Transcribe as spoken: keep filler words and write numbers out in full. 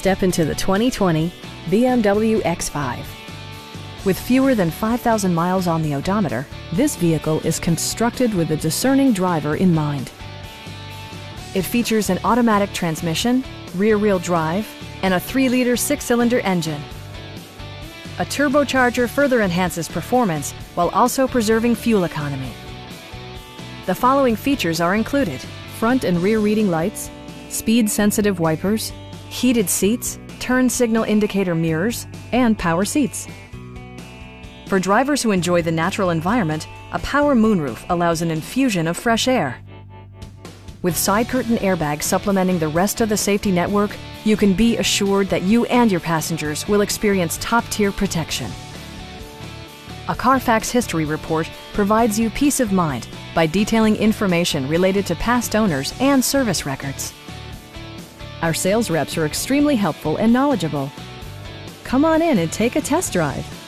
Step into the twenty twenty B M W X five. With fewer than five thousand miles on the odometer, this vehicle is constructed with a discerning driver in mind. It features an automatic transmission, rear-wheel drive, and a three liter six-cylinder engine. A turbocharger further enhances performance while also preserving fuel economy. The following features are included: front and rear reading lights, speed-sensitive wipers, heated seats, turn signal indicator mirrors, and power seats. For drivers who enjoy the natural environment, a power moonroof allows an infusion of fresh air. With side curtain airbags supplementing the rest of the safety network, you can be assured that you and your passengers will experience top-tier protection. A Carfax history report provides you peace of mind by detailing information related to past owners and service records. Our sales reps are extremely helpful and knowledgeable. Come on in and take a test drive.